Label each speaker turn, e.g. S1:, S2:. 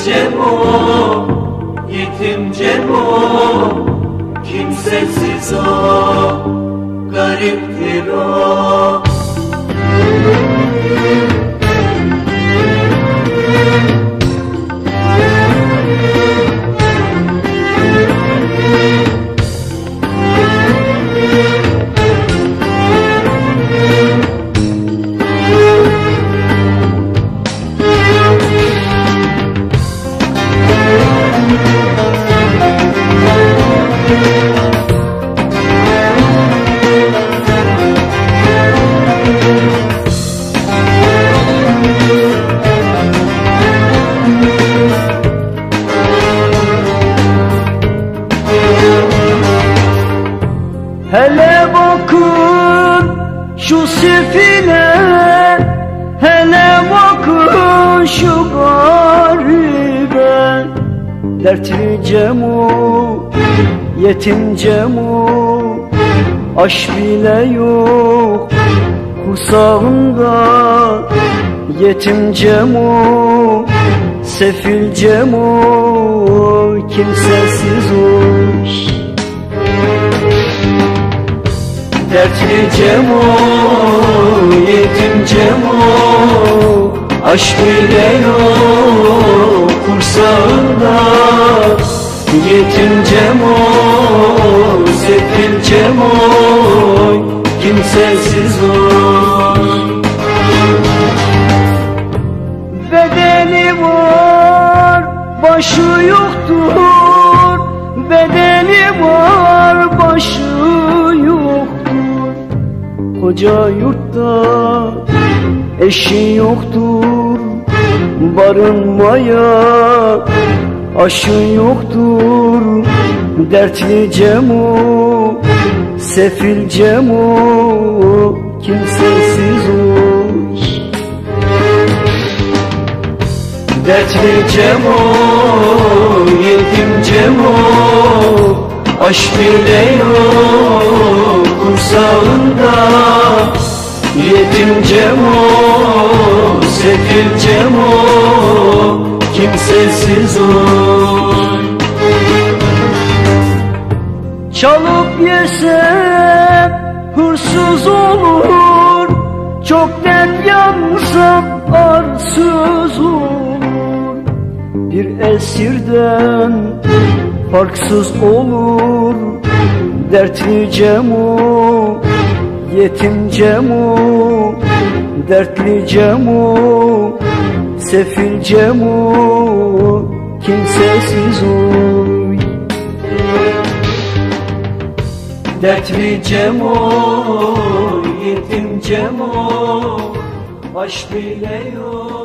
S1: Cemo, yetim Cemo, kimsesiz o, gariptir o.
S2: Hele bakın şu sefile, hele bakın şu garibe. Dertli Cemo, yetim Cemo, aş bile yok kursağında. Yetim Cemo, sefil Cemo, kimsesiz hoş.
S1: Dertli Cemo, yetim Cemo, aş bile yok kursağında. Yetim Cemo, sefil Cemo, kimsesiz oy.
S2: Bedeni var, başı yoktur. Bedeni var, başı yoktur. Koca yurtta eşi yoktur. Barınmaya aşı yoktur. Dertli Cemo, sefil Cemo, kimsesiz hoş.
S1: Dertli Cemo, yetim Cemo, aş bile yok kursağında. Yetim Cemo, sefil Cemo, kimsesiz oy.
S2: Çalıp yesem hırsız olur. Çok dert yansam arsız olur. Bir esirden farksız olur. Dertli Cemo, yetim Cemo, dertli Cemo, sefil Cemo, kimsesiz oy.
S1: Dertli Cemo, yetim Cemo, aş bile yok